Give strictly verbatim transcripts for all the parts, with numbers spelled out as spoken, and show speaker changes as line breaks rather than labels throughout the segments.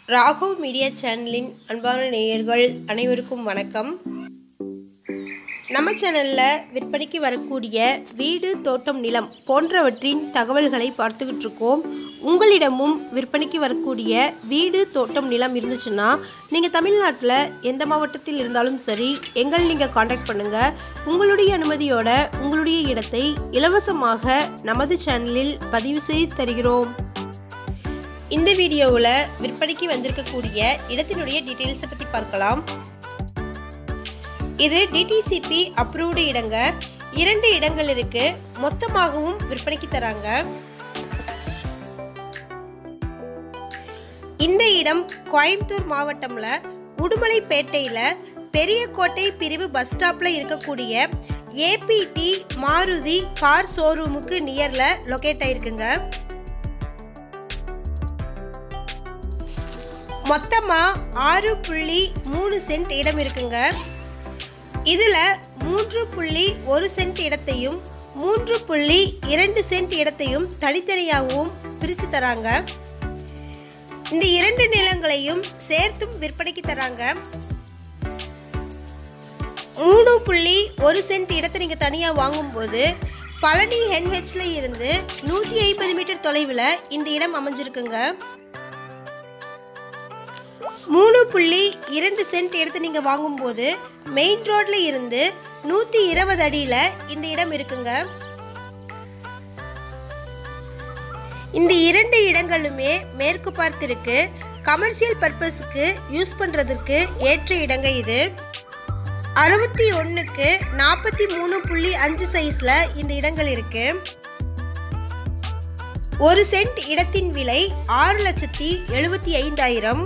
Raghav media சேனலின் அன்பான நேயர்கள் அனைவருக்கும் வணக்கம். நம்ம சேனலில் விற்பனைக்கு வரக்கூடிய வீடு, தோட்டம், நிலம் போன்றவற்றின் தகவல்களை பார்த்துக்கிட்டு இருக்கோம். உங்களிடமும் விற்பனைக்கு வரக்கூடிய வீடு, தோட்டம், நிலம் இருந்துச்சுன்னா நீங்கள் தமிழ்நாட்டில் எந்த மாவட்டத்தில் இருந்தாலும் சரி, எங்கள் நீங்கள் காண்டாக்ட் பண்ணுங்கள். உங்களுடைய அனுமதியோட உங்களுடைய இடத்தை இலவசமாக நமது சேனலில் பதிவு செய்து தருகிறோம். இந்த வீடியோவில் விற்பனைக்கு வந்திருக்கக்கூடிய இடத்தினுடைய டீட்டெயில்ஸை பற்றி பார்க்கலாம். இது D T C P approved இடங்க. இரண்டு இடங்கள் இருக்கு. மொத்தமாகவும் விற்பனைக்கு தராங்க. இந்த இடம் கோயம்புத்தூர் மாவட்டம்ல உடுமலைப்பேட்டையில பெரியகோட்டை பிரிவு பஸ் ஸ்டாப்ல இருக்கக்கூடிய A B T Maruti car ஷோரூமுக்கு நியர்ல லொகேட் ஆயிருக்குங்க. மொத்தமா ஆறு புள்ளி மூணு சென்ட் இடம் இருக்குங்க. இதுல மூன்று புள்ளி ஒரு சென்ட் இடத்தையும் மூன்று புள்ளி இரண்டு சென்ட் இடத்தையும் தனித்தனியாகவும் பிரித்து தராங்க. இந்த இரண்டு நிலங்களையும் சேர்த்தும் விற்பனைக்கு தராங்க. மூணு புள்ளி ஒரு சென்ட் இடத்தை நீங்க தனியா வாங்கும்போது பழனி என் ஹெச்ல இருந்து நூத்தி ஐம்பது மீட்டர் தொலைவில் இந்த இடம் அமைஞ்சிருக்குங்க. மூணு புள்ளி இரண்டு சென்ட் எடுத்து நீங்கள் வாங்கும்போது மெயின் ரோட்ல இருந்து நூற்றி இருபது அடியில் இந்த இடம் இருக்குங்க. இந்த இரண்டு இடங்களுமே மேற்கு பார்த்து இருக்கு. கமர்ஷியல் பர்பஸுக்கு யூஸ் பண்ணுறதுக்கு ஏற்ற இடங்க. இது அறுபத்தி ஒன்றுக்கு நாற்பத்தி மூணு புள்ளி அஞ்சு சைஸில் இந்த இடங்கள் இருக்கு. ஒரு சென்ட் இடத்தின் விலை ஆறு லட்சத்தி எழுபத்தி ஐந்தாயிரம்.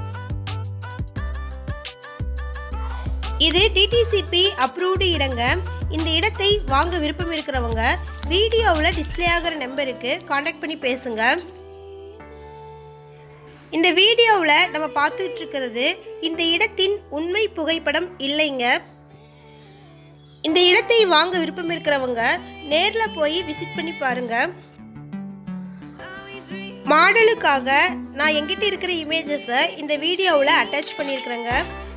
இது D T C P approved இடங்க. இந்த இடத்தை வாங்க விருப்பம் இருக்கிறவங்க வீடியோவில் டிஸ்பிளே ஆகிற நம்பருக்கு காண்டாக்ட் பண்ணி பேசுங்க. இந்த வீடியோவில் நம்ம பார்த்துட்டு இருக்கிறது இந்த இடத்தின் உண்மை புகைப்படம் இல்லைங்க. இந்த இடத்தை வாங்க விருப்பம் இருக்கிறவங்க நேரில் போய் விசிட் பண்ணி பாருங்க. மாடலுக்காக நான் எங்கிட்ட இருக்கிற இமேஜஸை இந்த வீடியோவில் அட்டாச் பண்ணியிருக்கிறேங்க.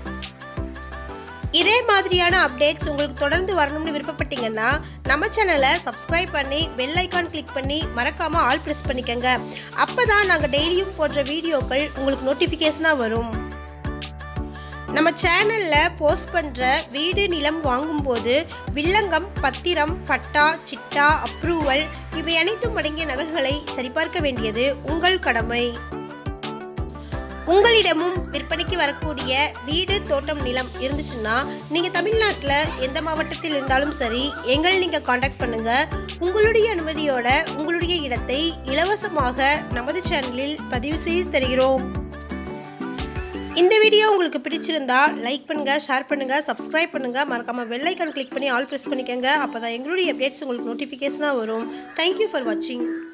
இதே மாதிரியான அப்டேட்ஸ் உங்களுக்கு தொடர்ந்து வரணும்னு விருப்பப்பட்டீங்கன்னா நம்ம சேனலை சப்ஸ்கிரைப் பண்ணி பெல் ஐக்கான் கிளிக் பண்ணி மறக்காமல் ஆல் ப்ரெஸ் பண்ணிக்கோங்க. அப்போ தான் நாங்கள் டெய்லியும் போடுற வீடியோக்கள் உங்களுக்கு நோட்டிஃபிகேஷனாக வரும். நம்ம சேனலில் போஸ்ட் பண்ணுற வீடு, நிலம் வாங்கும்போது வில்லங்கம், பத்திரம், பட்டா, சிட்டா, அப்ரூவல் இவை அனைத்தும் அடங்கிய நகல்களை சரிபார்க்க வேண்டியது உங்கள் கடமை. உங்களிடமும் விற்பனைக்கு வரக்கூடிய வீடு, தோட்டம், நிலம் இருந்துச்சுன்னா நீங்கள் தமிழ்நாட்டில் எந்த மாவட்டத்தில் இருந்தாலும் சரி, எங்களை நீங்கள் காண்டாக்ட் பண்ணுங்கள். உங்களுடைய அனுமதியோட உங்களுடைய இடத்தை இலவசமாக நமது சேனலில் பதிவு செய்து தருகிறோம். இந்த வீடியோ உங்களுக்கு பிடிச்சிருந்தா லைக் பண்ணுங்கள், ஷேர் பண்ணுங்கள், சப்ஸ்கிரைப் பண்ணுங்கள். மறக்காமல் பெல் ஐக்கான் கிளிக் பண்ணி ஆல் ப்ரெஸ் பண்ணிக்கோங்க. அப்போ தான் எங்களுடைய அப்டேட்ஸ் உங்களுக்கு நோட்டிஃபிகேஷனாக வரும். தேங்க்யூ ஃபார் வாட்சிங்.